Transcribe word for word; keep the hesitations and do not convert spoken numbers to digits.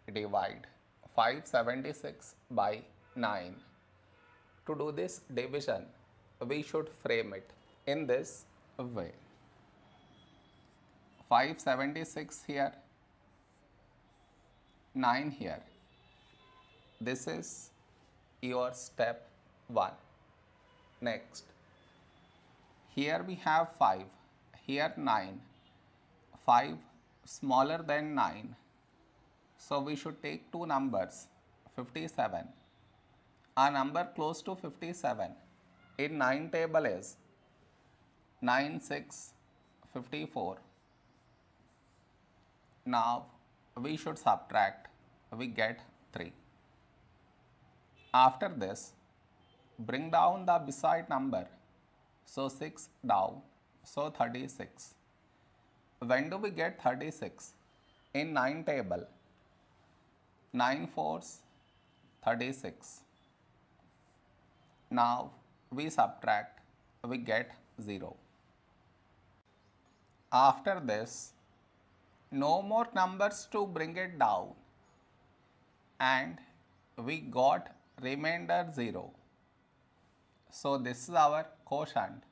divide five hundred seventy-six by nine. To do this division, we should frame it in this way. five hundred seventy-six here, nine here. This is your step one. Next, here we have five, here nine. five smaller than nine. So we should take two numbers, fifty-seven. A number close to fifty-seven in nine table is nine, six, fifty-four. Now we should subtract, we get three. After this, bring down the beside number, so six down, so thirty-six. When do we get thirty-six? In nine table, nine fours, thirty-six. Now we subtract, we get zero. After this, no more numbers to bring it down, and we got remainder zero. So this is our quotient.